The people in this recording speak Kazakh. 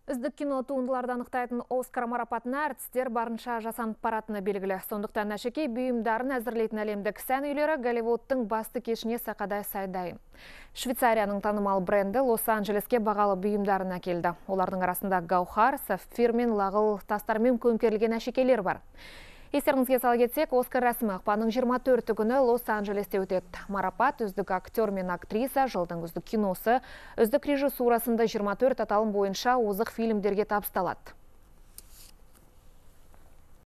Үздік кино туындыларды анықтайтын Оскар марапатына әртістер барынша жасанып баратыны белгілі. Сондықтан әшекей бұйымдарын әзірлейтін әлемдік сән үйлері Голливудтың басты кешіне сақадай сайдай. Швейцарияның танымал бренді Лос-Анджелеске бағалы бұйымдарын әкелді. Олардың арасында гауһар, сапфир мен лағыл тастармен көмкерілген әшекейлер бар. Естеріңізге сала кетсек, Оскар рәсімі ақпанның 24 күні Лос-Анджелесте өтеді. Марапат үздік актер мен актриса, жылдың үздік киносы, үздік режиссурасында 24 аталым бойынша озық фильмдерге табысталады.